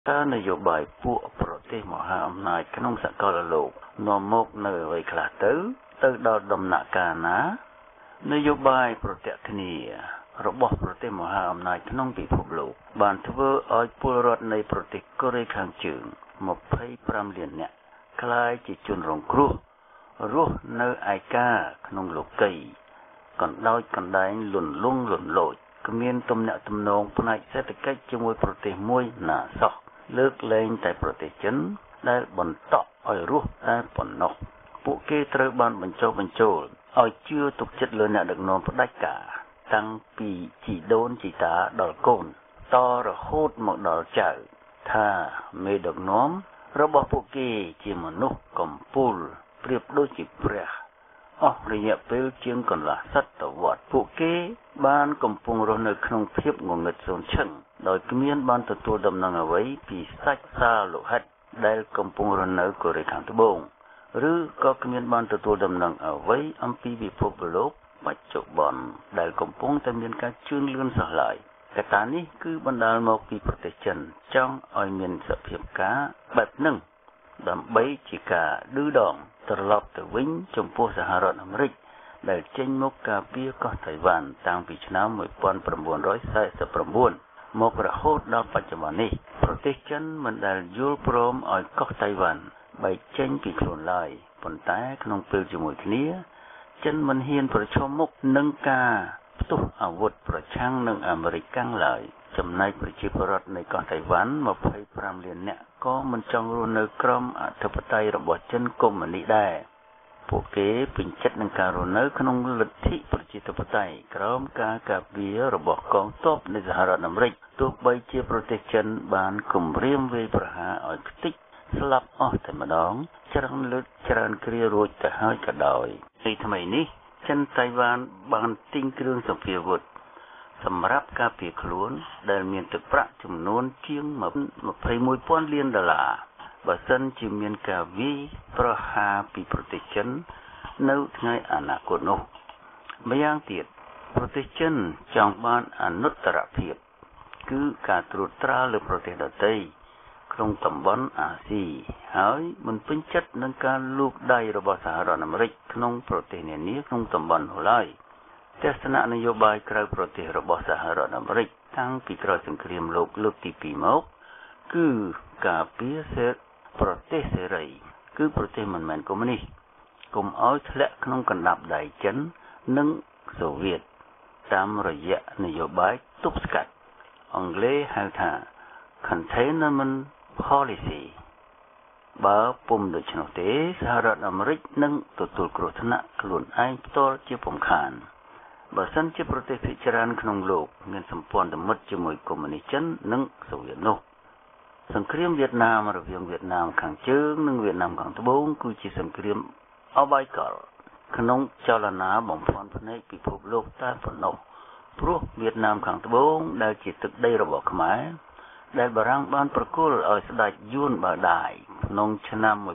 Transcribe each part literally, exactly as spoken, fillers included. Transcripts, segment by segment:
តើនយោបាយពួកប្រទេសមហាអំណាចក្នុងសកលលោកនាំមកនៅអ្វីខ្លះទៅទៅដល់ដំណាក់កាលណានយោបាយប្រតិគ្នារបស់ប្រទេសមហាអំណាចក្នុងពិភពលោកបានធ្វើឲ្យពលរដ្ឋនៃប្រទេសកូរ៉េខាងជើងยี่สิบห้าលាននាក់ក្លាយជាជនរងគ្រោះរស់នៅឯកាក្នុងលោកីកណ្ដោចកណ្ដែងលន់លង់លន់លោចគ្មានទំនាក់ទំនងផ្នែកសេដ្ឋកិច្ចជាមួយប្រទេសមួយណាសោះលើកលែងតែប្រទេសចិនដែលបន្តឲ្យរស់តែប៉ុណ្ណោះពួកគេត្រូវបានបញ្ចុះបញ្ចូលឲ្យជឿទុកចិត្តលើអ្នកដឹកនាំផ្ដាច់ការតាំងពីជីដូនជីតាដល់កូនតរហូតមកដល់ចៅថាមេដឹកនាំរបស់ពួកគេជាមនុស្សកំពូលប្រៀបដូចជាព្រះអស់រយៈពេលជាងកន្លះសតវត្សពួកគេបានកំពុងរស់នៅក្នុងភាពងងឹតសូន្យឈឹងដោយគ្មានបានទទួលដំណឹងអ្វីពីសាច់សាលោហិតដែលកំពុងរស់នៅកូរ៉េខាងត្បូងឬក៏គ្មានបានទទួលដំណឹងអ្វីអំពីពិភពលោកបច្ចុប្បន្នដែលកំពុងតែមានការជឿនលឿនសោះឡើយកត្តានេះគឺបណ្ដាលមកពីប្រទេសចិនចង់ឲ្យមានសភាពការបែបហ្នឹងដើម្បីជាការឌឺដងត្រឡប់ទៅវិញចំពោះសហរដ្ឋអាមេរិកដែលចេញមកការពារកោះតៃវ៉ាន់តាំងពីឆ្នាំnineteen forty-nineមករហូតដល់បច្ចុប្បន្ននេះប្រទេសចិនមិនដែលយល់ព្រមឲ្យកោះតៃវ៉ាន់បែកចេញពីខ្លួនឡើយប៉ុន្តែក្នុងពេលជាមួយគ្នាចិនមិនហ៊ានប្រឈមមុខនឹងការផ្ទុះអាវុធប្រឆាំងនឹងអាមេរិកកាំងឡើយចំណែកប្រជាពលរដ្ឋនៃកោះតៃវ៉ាន់twenty-fiveលាននាក់ក៏មិនចង់រស់នៅក្រោមអធិបតេយ្យរបស់ចិនកុម្មុយនីសដែរពួកគេពេញចិត្តនឹងការរស់នៅក្នុងលទ្ធិប្រជាធិបតេយ្យក្រោមការការពាររបស់កងទ័ពនៃសហរដ្ឋអាមេរិកទោះបីជាប្រទេសចិនបានគំរាមវាយប្រហារឲ្យខ្ទេចស្លាប់អស់តែម្ដងច្រើនលើកច្រើនគ្រារួចទៅហើយក៏ដោយពេលថ្មីនេះចិនតៃវ៉ាន់បានទិញគ្រឿងសម្ភារវុធសម្រាប់ការពារខ្លួនដែលមានទឹកប្រាក់ចំនួនជាងtwenty-one thousandលានដុល្លារបើសិនជាមានការវាយប្រហារពីប្រទេសចិននៅថ្ងៃអនាគតនោះម្យ៉ាងទៀតប្រទេសចិនចង់បានអនុត្តរភាពគឺការត្រួតត្រាលើប្រទេសដទៃក្នុងតំបន់អាស៊ីហើយមិនពេញចិត្តនឹងការលូកដៃរបស់សហរដ្ឋអាមេរិកក្នុងប្រទេសនានាក្នុងតំបន់នោះឡើយទស្សនៈនយោបាយក្រៅប្រទេសរបស់សហរដ្ឋអាមេរិកតាំងពីក្រោយសង្គ្រាមលោកលើកទីtwoមកគឺការពារសេដ្ឋប្រទេសសេរីគឺប្រទេសមិនមែនកុម្មុយនីសកុំឲ្យធ្លាក់ក្នុងកណ្ដាប់ដៃចិននិងសូវៀតតាមរយៈនយោបាយទប់ស្កាត់អង់គ្លេសហៅថា containment policy បើពុំដូច្នោះទេសហរដ្ឋអាមេរិកនឹងទទួលគ្រោះថ្នាក់ខ្លួនឯងផ្ទាល់ជាពុំខានបើសិនជាប្រទេសភាគច្រើនក្នុងលោកមានសម្ព័ន្ធមិត្តជាមួយកុម្មុយនីសចិននិងសូវៀតនោះសង្គ្រាមវៀតណាមរវាងវៀតណាមខាងជើងនិងវៀតណាមខាងត្បូងគឺជាសង្គ្រាមអបាយកលក្នុងចលនាបំភាន់ភ្នែកពិភពលោកតែប៉ុណ្ណោះព្រោះវៀតណាមខាងត្បូងដែលជាទឹកដីរបស់ខ្មែរដែលបារាំងបានប្រគល់ឲ្យស្ដេចយួនបាដាយក្នុងឆ្នាំnineteen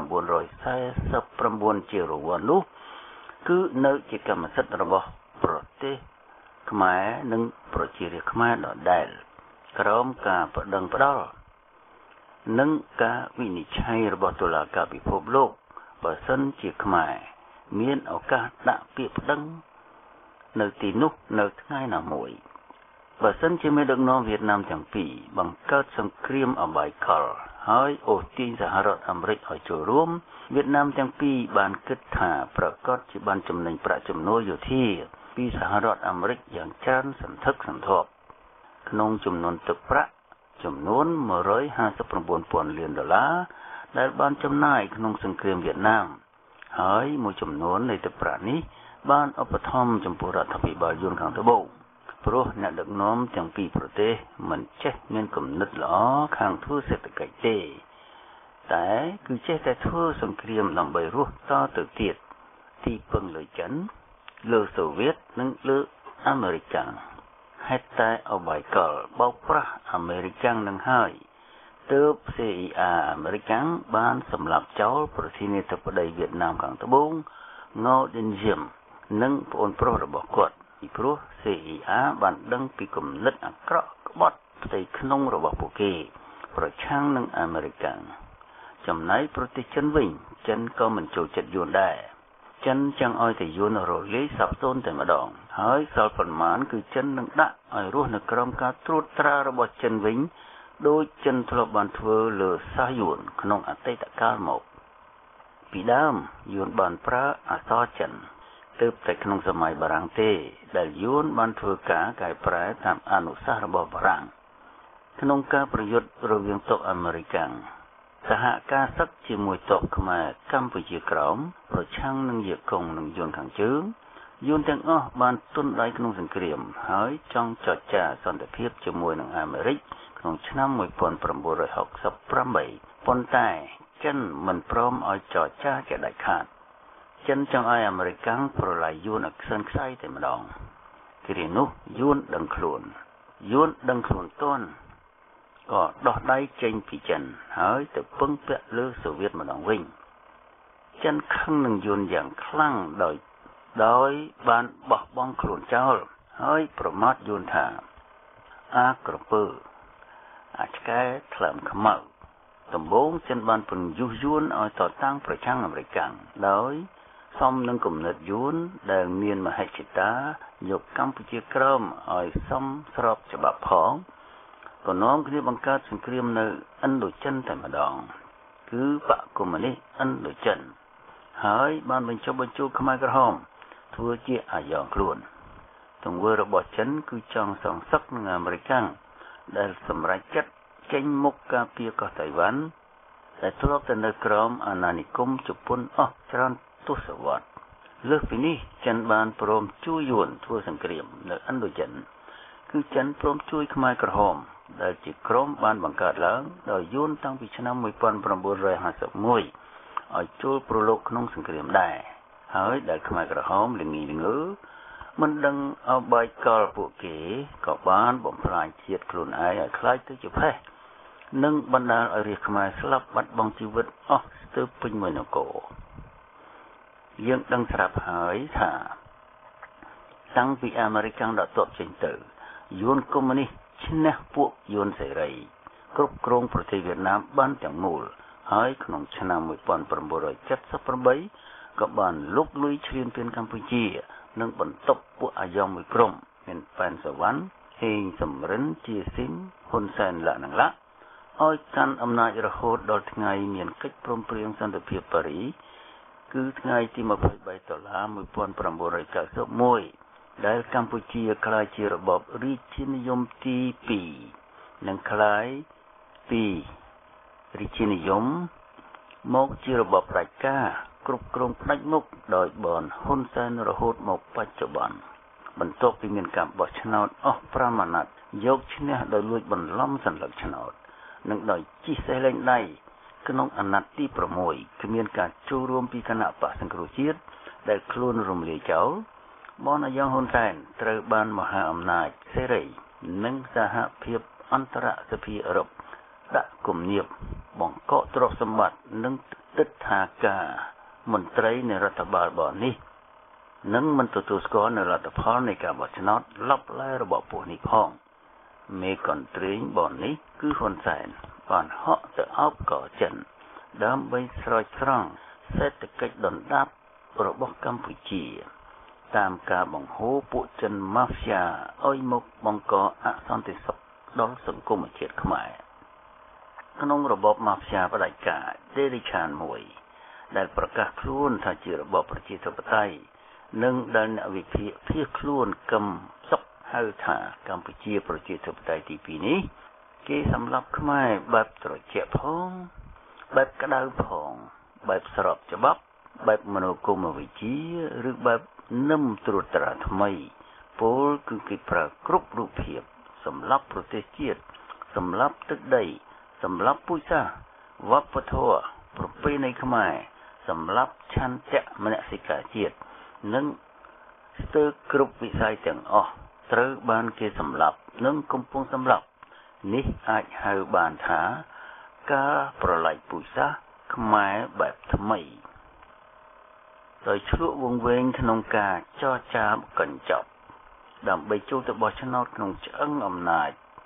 forty-nineជារង្វាន់នោះគឺនៅជាកម្មសិទ្ធិរបស់ប្រទេសខ្មែរនិងប្រជារាស្ត្រខ្មែរដដែលក្រោមការបដិងផ្ដាល់និងការវិនិច្ឆ័យរបស់តុលាការពិភពលោកបើសិនជាខ្មែរមានឱកាសដាក់ពាក្យប្តឹងនៅទីនោះនៅថ្ងៃណាមួយបើសិនជាមេដឹកនាំវៀតណាមទាំងពីរបង្កើតសង្គ្រាមអបាយកលហើយអូសទាញសហរដ្ឋអាមេរិកឲ្យចូលរួមវៀតណាមទាំងពីរបានគិតថាប្រកាសជាបានចំណេញប្រាក់ចំណូលយោធាពីសហរដ្ឋអាមេរិកយ៉ាងច្រើនសន្ធឹកសន្ធាប់ក្នុងចំនួនទឹកប្រាក់ចំនួនone hundred fifty-nine thousandលានដុល្លារដែលបានចំណាយក្នុងសង្គ្រាមវៀតណាមហើយមួយចំនួននៃទឹកប្រាក់នេះបានឧបត្ថម្ភចំពោះរដ្ឋាភិបាលយួនខាងត្បូងព្រោះអ្នកដឹកនាំទាំងពីរប្រទេសមិនចេះមានគំនិតល្អខាងធ្វើសេដ្ឋកិច្ចទេតែគឺចេះតែធ្វើសង្គ្រាមដើម្បីរស់តទៅទៀតទីពឹងលើចិនលើសូវៀតនិងលើអាមេរិកកាំងហេតុតែអបាយកលបោកប្រាស់អាមេរិកកាំងនឹងហើយទើប C I A អាមេរិកកាំងបានសម្លាប់ចោលប្រធានាធិបតីវៀតណាមខាងត្បូង Ngo Dinh Diem និងប្អូនប្រុសរបស់គាត់ពីព្រោះ C I A បានដឹងពីគំនិតអាក្រក់ក្បត់ផ្ទៃក្នុងរបស់ពួកគេប្រឆាំងនឹងអាមេរិកចំណែកប្រទេសចិនវិញចិនក៏មិនចូលចិត្តយួនដែរចិនចង់ឲ្យតែយួនរលាយសាប់សូន្យតែម្ដងហើយសល់ប៉ុន្មានគឺចិននឹងដាក់ឲ្យរស់នៅក្រោមការត្រួតត្រារបស់ចិនវិញដោយចិនធ្លាប់បានធ្វើលើសាសយួនក្នុងអតីតកាលមកពីដើមយួនបានប្រើអក្សរចិនទើបតែក្នុងសម័យបារាំងទេដែលយួនបានធ្វើការកែប្រែតាមអនុសាសន៍របស់បារាំងក្នុងការប្រយុទ្ធរវាងទ័ពអាមេរិកសហការសឹកជាមួយទ័ពខ្មែរកម្ពុជាក្រោមប្រឆាំងនឹងវៀតកុងនិងយួនខាងជើងយួនទាំងអស់បានទន់ដៃក្នុងសង្គ្រាមហើយចង់ចរចាសន្តិភាពជាមួយនឹងអាមេរិកក្នុងឆ្នាំmột nghìn chín trăm sáu mươi támប៉ុន្តែចិនមិនព្រមឲ្យចរចាជាដាច់ខាតចិនចង់ឲ្យអាមេរិកប្រឡាយយួនឲ្យខ្សឹនខ្សៃតែម្ដងគ្រានោះយួនដឹងខ្លួនយួនដឹងខ្លួនទាន់ក៏ដោះដៃចេញពីចិនហើយទៅពឹងពាក់លើសូវៀតម្ដងវិញចិនខឹងនឹងយួនយ៉ាងខ្លាំងដោយដោយបានបោះបង់ខ្លួនចោលហើយប្រមាថយួនថាអាក្រពើអាចកែថ្លើមខ្មៅដំបូងចិនបានពន្យុះយួនឲ្យតតាំងប្រឆាំងអាមេរិកដោយសមនឹងគំនិតយួនដែលមានមហិច្ឆតាយកកម្ពុជាក្រោមឲ្យសមស្របច្បាប់ផងក៏នាំគ្នាបង្កើតសង្គ្រាមនៅឥណ្ឌូចិនតែម្ដងគឺបកកុម្មុយនីសឥណ្ឌូចិនហើយបានបញ្ចុះបញ្ចូលខ្មែរក្រហមធ្វើជាអាយ៉ងខ្លួនទង្វើរបស់ចិនគឺចង់សងសឹកនឹងអាមេរិកដែលសម្រេចចិត្តចេញមុខការពារកោះតៃវ៉ាន់ដែលធ្លាប់តែនៅក្រោមអាណានិគមជប៉ុនអស់ច្រើនទសវត្សរ៍លើសពីនេះចិនបានព្រមជួយយួនធ្វើសង្គ្រាមនៅឥណ្ឌូចិនគឺចិនព្រមជួយខ្មែរក្រហមដែលជាក្រុមបានបង្កើតឡើងដោយយួនតាំងពីឆ្នាំmột nghìn chín trăm năm mươi mốtឲ្យចូលប្រឡូកក្នុងសង្គ្រាមដែរហើយដែលខ្មែរក្រហមល្ងីល្ងើមិនដឹងអបាយកលពួកគេក៏បានបំផ្លាញជាតិខ្លួនឯងឲ្យខ្លាចទៅជាផេះនិងបណ្ដាលឲ្យរាជខ្មែរស្លាប់បាត់បង់ជីវិតអស់ស្ទើរពេញមួយនគរយើងដឹងស្រាប់ហើយថាតាំងពីអាមេរិកដាក់ទ័ពចេញទៅយួនកុម្មុយនីសឈ្នះពួកយួនសេរីគ្រប់គ្រងប្រទេសវៀតណាមបានទាំងមូលហើយក្នុងឆ្នាំmột nghìn chín trăm bảy mươi támក៏បានលុកលុយឈ្លានពានកម្ពុជានិងបន្ទប់ពួកអាយ៉ងមួយក្រុមមានប៉ែនសវណ្ណហេងសំរិនជាស៊ីមហ៊ុនសែនលក្ខណៈឲ្យកាន់អំណាចរហូតដល់ថ្ងៃមានកិច្ចព្រមព្រៀងសន្តិភាពប៉ារីសគឺថ្ងៃទីยี่สิบสามដុល្លារmột nghìn chín trăm chín mươi mốtដែលកម្ពុជាក្លាយជារបបរាជានិយមទីពីរនិងក្លាយពីរាជានិយមមកជារបបផ្ដាច់ការគ្រប់គ្រងផ្ដាច់មុខដោយបនហ៊ុនសែនរហូតមកបច្ចុប្បន្នបន្ទាប់ពីមានការបោះឆ្នោតអស់ប្រាំអាណត្តិយកឈ្នះដោយលួចបន្លំសន្លឹកឆ្នោតនិងដោយជិះសេះលែងដៃក្នុងអាណត្តិទី៦គឺមានការចូលរួមពីគណៈបក្សសង្គ្រោះជាតិដែលខ្លួនរំលាយចោលបនអាយ៉ងហ៊ុនសែនត្រូវបានមហាអំណាចសេរីនិងសហភាពអន្តរសភាអឺរ៉ុបដាក់គំនាបបង្កកទ្រព្យសម្បត្តិនិងទិដ្ឋាការមន្ត្រីនៃរដ្ឋបាលបននេះនិងមិនទទួលស្គាល់នៅលទ្ធផលនៃការបោះឆ្នោតឡប់ឡែរបស់ពួកនេះផងមេកន្ទ្រេងបននេះគឺហ៊ុនសែនបានហក់ទៅអោបកចិនដើម្បីស្រោចស្រង់សេដ្ឋកិច្ចដុនដាបរបស់កម្ពុជាតាមការបង្ហូរពួកចិនម៉ាហ្វ្យាឲ្យមកបង្កអសន្តិសុខដល់សង្គមជាតិខ្មែរក្នុងរបបម៉ាហ្វ្យាផ្ដាច់ការដេរិឆានមួយដែលប្រកាសខ្លួនថាជារបបប្រជាធិបតេយ្យនិងដែលអ្នកវិភាគភៀសខ្លួនកឹមសុខហៅថាកម្ពុជាប្រជាធិបតេយ្យទីពីរនេះគេសម្លាប់ខ្មែរបែបត្រជាក់ផងបែបក្តៅផងបែបស្របច្បាប់បែបមនោគមវិជ្ជាឬបែបនឹមត្រួតត្រាថ្មីពលគឺគេប្រើគ្រប់រូបភាពសម្លាប់ប្រទេសជាតិសម្លាប់ទឹកដីសម្លាប់ពូជសាសន៍វប្បធម៌ប្រពៃណីខ្មែរសម្លាប់ឆន្ទៈមនសិការជាតិនិងស្ទើរគ្រប់វិស័យទាំងអស់ត្រូវបានគេសម្លាប់និងកំពុងសម្លាប់នេះអាចហៅបានថាការប្រល័យពូជសាសន៍ខ្មែរបែបថ្មីដោយឆ្លក់វង្វេងក្នុងការចរចាកញ្ចប់ដើម្បីចូលទៅបោះឆ្នោតក្នុងឆ្អឹងអំណាច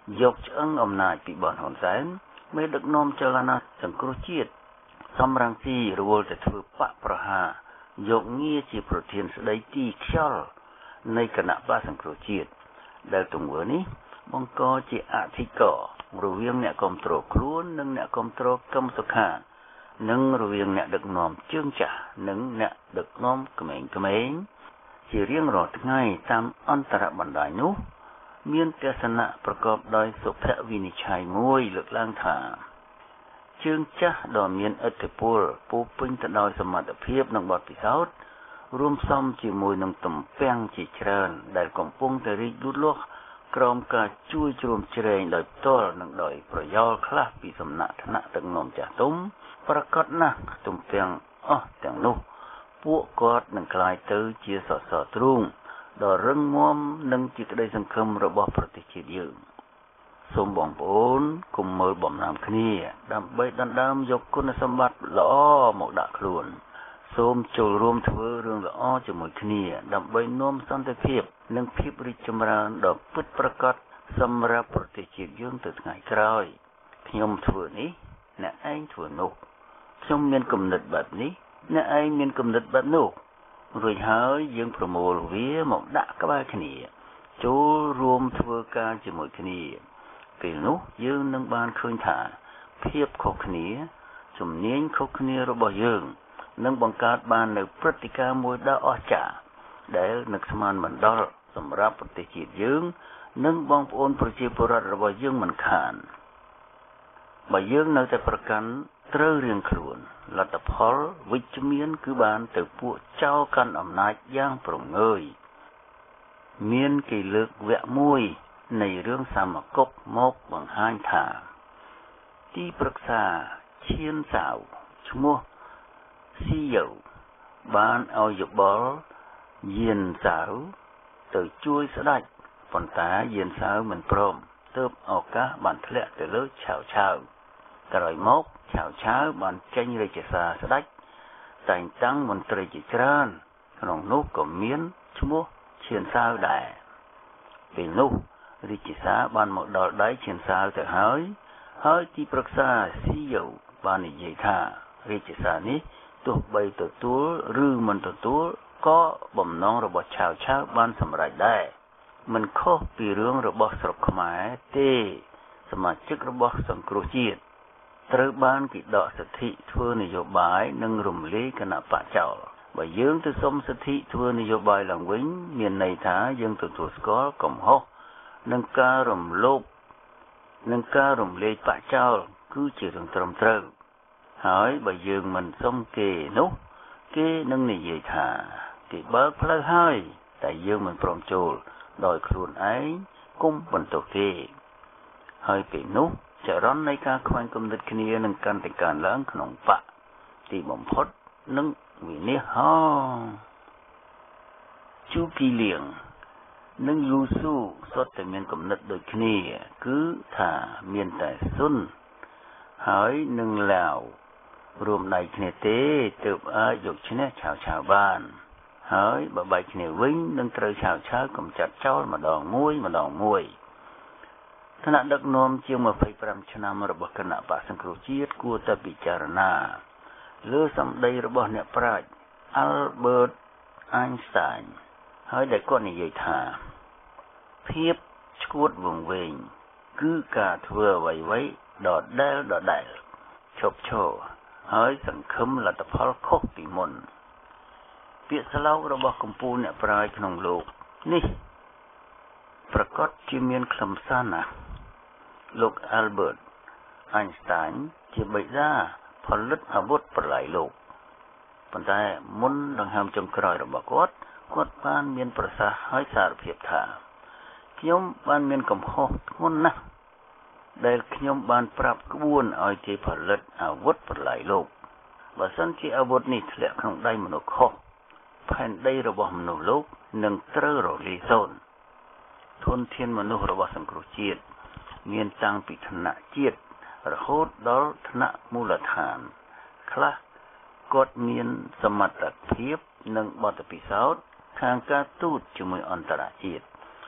យកឆ្អឹងអំណាចពីបនហ៊ុនសែនមេដឹកនាំចលនាសង្គ្រោះជាតិសំរងស៊ីរវល់តែធ្វើបកប្រហារយកងារជាប្រធានស្ដីទីខ្យល់នៃគណៈបកសង្គ្រោះជាតិដែលទង្វើនេះបង្កជាអធិការរវាងអ្នកគ្រប់គ្រងខ្លួននិងអ្នកគ្រប់គ្រងកម្មសុខានិងរវាងអ្នកដឹកនាំជើងចាស់និងអ្នកដឹកនាំក្មេងៗជារៀងរាល់ថ្ងៃតាមអន្តរបណ្ដាញនោះមានទស្សនៈប្រកបដោយសុភវិនិច្ឆ័យមួយលើកឡើងថាជើងចាស់ដ៏មានឥទ្ធិពលពោពេញទៅដោយសមត្ថភាពនិងបទពិសោធន៍រួមផ្សំជាមួយនឹងទំពាំងជាច្រើនដែលកំពុងតែរីកលូតលាស់ក្រោមការជួយជ្រោមជ្រែងដោយផ្ទាល់និងដោយប្រយោលខ្លះពីសំណាក់ថ្នាក់ដឹកនាំចាស់ទុំប្រកាសណាស់ទំពាំងអស់ទាំងនោះពួកគាត់នឹងក្លាយទៅជាសសរទ្រូងដ៏រឹងមាំនិងជាក្តីសង្ឃឹមរបស់ប្រទេសជាតិយើងសូមបងប្អូនកុំមើលបំណាំគ្នាដើម្បីដណ្ដើមយកគុណសម្បត្តិល្អមកដាក់ខ្លួនសូមចូលរួមធ្វើរឿងល្អជាមួយគ្នាដើម្បីនាំសន្តិភាពនិងភាពរីកចម្រើនដ៏ពិតប្រាកដសម្រាប់ប្រទេសជាតិយើងទៅថ្ងៃក្រោយខ្ញុំធ្វើនេះអ្នកឯងធ្វើនោះខ្ញុំមានគំនិតបែបនេះអ្នកឯងមានគំនិតបែបនោះរួចហើយយើងប្រមូលវាមកដាក់ក្បែរគ្នាចូលរួមធ្វើការជាមួយគ្នាពេលនោះយើងនឹងបានឃើញថាភាពខុសគ្នាជំនាញខុសគ្នារបស់យើងនឹងបង្កើតបាននូវព្រឹត្តិការណ៍មួយដ៏អស្ចារ្យដែលនឹកស្មានមិនដល់សម្រាប់ប្រទេសជាតិយើងនិងបងប្អូនប្រជាពលរដ្ឋរបស់យើងមិនខានបើយើងនៅតែប្រកាន់ត្រូវរៀងខ្លួនលទ្ធផលវិជ្ជមានគឺបានទៅពួកចោរកាន់អំណាចយ៉ាងប្រងើយមានគេលើកវគ្គមួយនៃរឿងសាមគបមកបង្ហាញថាទីប្រឹក្សាឈៀនសាវឈ្មោះស៊ីយ៉ូបានឲ្យយោបល់យានសាវទៅជួយស្ដេចប៉ុន្តែយានសាវមិនព្រមទើបឱកាសបានធ្លាក់ទៅលើឆាវឆាវក្រោយមកឆាវឆាវបានចេញរាជសារស្ដេចតែងតាំងមន្ត្រីជាច្រើនក្នុងនោះក៏មានឈ្មោះឈៀនសាវដែរពេលនោះរាជសារបានមកដល់ដៃឈៀនសាវទៅហើយហើយទីប្រឹក្សាស៊ីយ៉ូបាននិយាយថារាជសារនេះទោះបីទទួលឬមិនទទួលក៏បំណងរបស់ឆាវឆាវបានសម្រេចដែរមិនខុសពីរឿងរបស់ស្រុកខ្មែរទេសមាជិករបស់សង្គ្រោះជាតិត្រូវបានគេដកសិទ្ធិធ្វើនយោបាយនិងរំលាយគណៈបកចោលបើយើងទៅសុំសិទ្ធិធ្វើនយោបាយឡើងវិញមានន័យថាយើងទទួលស្គាល់កំហុសនិងការរំលោភនិងការរំលាយបកចោលគឺជារឿងត្រឹមត្រូវហើយបើយើងមិនសុំគេនោះគេនឹងនិយាយថាគេបើកផ្លូវហើយតែយើងមិនព្រមចូលដោយខ្លួនឯងគុំបន្ទោសគេហើយពេលនោះចរន្តនៃការខ្វែងគំនិតគ្នានឹងកាន់តែកើនឡើងក្នុងបកទីបំផុតនឹងវិនិច្ឆ័យជូគីលៀងនិងយូស៊ូសុទ្ធតែមានគំនិតដូចគ្នាគឺថាមានតែស៊ុនហើយនឹងឡាវរួមដៃគ្នាទេទើបអាចយកឈ្នះឆាវឆាវបានហើយបើបែកគ្នាវិញនឹងត្រូវឆាវឆាវកំចាត់ចោលម្ដងមួយម្ដងមួយថ្នាក់ដឹកនាំជាងម្ភៃប្រាំឆ្នាំរបស់គណៈបក្សសង្គ្រោះជាតិគួរតែពិចារណាលើសម្ដីរបស់អ្នកប្រាជ្ញ Albert Einstein ហើយដែលគាត់និយាយថាភាពឈួតវង្វេងគឺការធ្វើអ្វីៗដដែលដដែលឈប់ឈរហើយសង្ឃឹមលទ្ធផលខុសពីមុនពាក្យស្លោករបស់កំពូលអ្នកប្រាជ្ញក្នុងលោកនេះប្រកាសជាមានខ្លឹមសារណាស់លោក Albert Einstein ជាបិតាផលិតអាវុធប្រឡាយលោកប៉ុន្តែមុនដង្ហើមចុងក្រោយរបស់គាត់គាត់បានមានប្រសាសន៍ឲ្យសារភាពថាខ្ញុំបានមានកំហុសធ្ងន់ណាស់ដែលខ្ញុំបានប្រាប់ក្បួនឲ្យគេផលិតអាវុធប្រឡាយលោកបើសិនជាអាវុធនេះធ្លាក់ក្នុងដៃមនុស្សខុសផែនដីរបស់មនុស្សលោកនឹងត្រូវរលាយសូន្យធនធានមនុស្សរបស់សង្គ្រោះជាតិមានតាំងពីថ្នាក់ជាតិរហូតដល់ថ្នាក់មូលដ្ឋានខ្លះគាត់មានសមត្ថភាពនិងបទពិសោធន៍ខាងការទូតជាមួយអន្តរជាតិ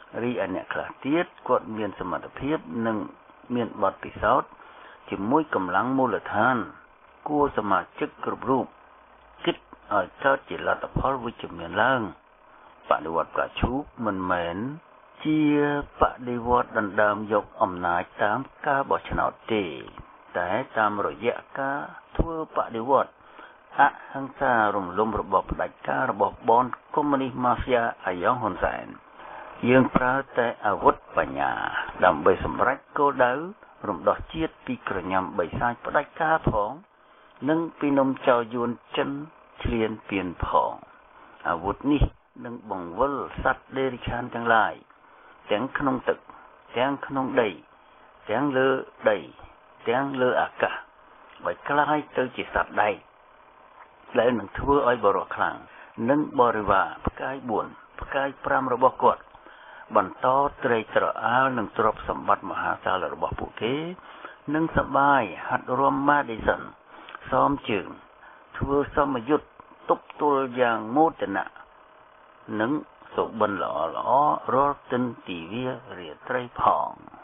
រីឯអ្នកខ្លះទៀតគាត់មានសមត្ថភាពនិងមានបទពិសោធន៍ជាមួយកម្លាំងមូលដ្ឋានគួរសមាជិកគ្រប់រូបគិតឲ្យកើតជាលទ្ធផលវិជ្ជមានឡើងបដិវត្តផ្កាឈូកមិនមែនជាបដិវត្តដណ្ដើមយកអំណាចតាមការបោះឆ្នោតទេតែតាមរយៈការធ្វើបដិវត្តអហិង្សារំលំរបបផ្ដាច់ការរបស់បនកុម្មុយនីសម៉ាហ្វៀអាយ៉ងហ៊ុនសែនយើងប្រើតែអាវុធបញ្ញាដើម្បីសម្រេចគោលដៅរំដោះជាតិពីក្រញាំបិសាចផ្ដាច់ការផងនិងពីនំចៅយួនចិនឈ្លានពានផងអាវុធនេះនឹងបង្វិលសត្វដេរិឆានទាំងឡាយទាំងក្នុងទឹកទាំងក្នុងដីទាំងលើដីទាំងលើអាកាសឲ្យក្លាយទៅជាសត្វដែកដែលនឹងធ្វើឲ្យបរិសុទ្ធខ្លាំងនិងបរិវារផ្កាយបួនផ្កាយប្រាំរបស់គាត់បន្តត្រេកត្រអាលនឹងទ្រព្យសម្បត្តិមហាសាលរបស់ពួកគេនិងសបាយហាត់រាំ Madison សមជើងធ្វើសមយុទ្ធទប់ទល់យ៉ាងមោទនៈនិងសុបិនល្អល្អរាល់ទិនទិវារាត្រីផង